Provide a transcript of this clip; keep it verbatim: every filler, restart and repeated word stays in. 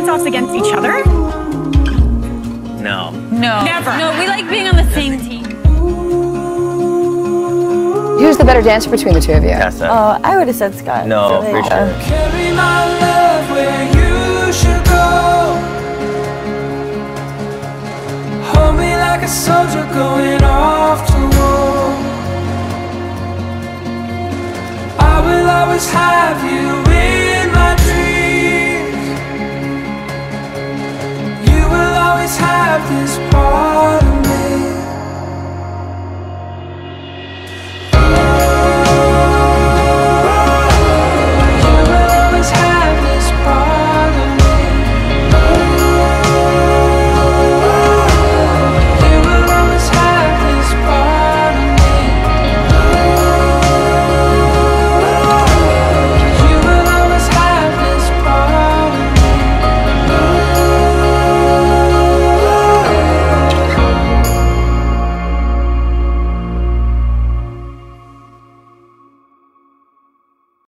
face-offs against each other? No. No. Never. No, we like being on the same team. Who's the better dancer between the two of you? Tessa. Oh, I would have said Scott. No, So there for you sure. go.